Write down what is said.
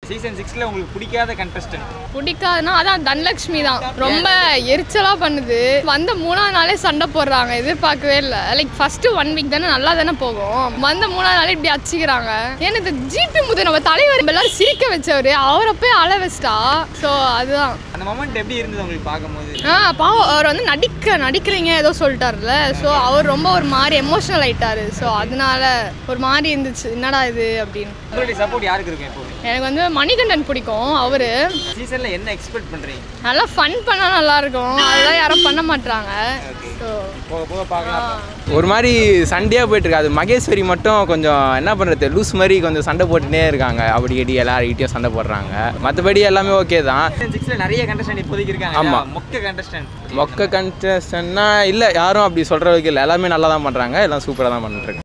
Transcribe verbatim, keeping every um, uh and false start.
Season சிக்ஸ்ல உங்களுக்கு பிடிக்காத கண்டெஸ்டன்ட்? பிடிக்காதுன்னா அதான் தனலட்சுமி தான். ரொம்ப எரிச்சலா பண்ணுது. வந்த மூணாவது நாளே சண்டை போடுறாங்க, எதிர்பார்க்கவே இல்லை. லைக் ஃபர்ஸ்ட் ஒன் வீக் தானே நல்லா தானே போகும், வந்த மூணாவது நாளே இப்படி அடிச்சுக்கிறாங்க. ஏன்னா இந்த ஜிபி முது நம்ம தலைவர் எல்லாரும் சிரிக்க வச்சவரு, அவரை போய் அழ வச்சிட்டா. ஸோ அதுதான் அந்த மொமெண்ட் எப்படி இருந்தது உங்களுக்கு பார்க்கும்போது? ஆ பாவம், அவர் வந்து நடிக்க நடிக்கிறீங்க ஏதோ சொல்லிட்டார்ல. ஸோ அவர் ரொம்ப ஒரு மாதிரி எமோஷனல் ஆயிட்டாரு. ஸோ அதனால ஒரு மாதிரி இருந்துச்சு, என்னடா இது அப்படின்னு. உங்களுடைய சப்போர்ட் யாருக்கு இருக்கும் இப்போ? எனக்கு வந்து மணிகண்டன் பிடிக்கும். அவரு சீசன்ல என்ன எக்ஸ்பெக்ட் பண்றீங்க? நல்லா ஃபன் பண்ணா நல்லா இருக்கும், அதெல்லாம் யாரும் பண்ண மாட்டாங்க. ஸோ போக போக பார்க்கலாம். ஒரு மாதிரி சண்டையாக போயிட்டு இருக்கு. அது மகேஸ்வரி மட்டும் கொஞ்சம் என்ன பண்ணுறது, லூஸ் மாதிரி கொஞ்சம் சண்டை போட்டுனே இருக்காங்க. அப்படி அடி எல்லார்கிட்டையும் சண்டை போடுறாங்க. மற்றபடி எல்லாமே ஓகே தான். சிக்ஸ்ல நிறைய கண்டஸ்டன்ட் இப்போதைக்கு இருக்காங்க. ஆமாம். மொக்க கண்டஸ்டன்ட் மொக்க கண்டஸ்டன்ட்னா இல்லை, யாரும் அப்படி சொல்கிறதுக்கு இல்லை. எல்லாமே நல்லா தான் பண்ணுறாங்க, எல்லாம் சூப்பராக தான் பண்ணிட்டுருக்காங்க.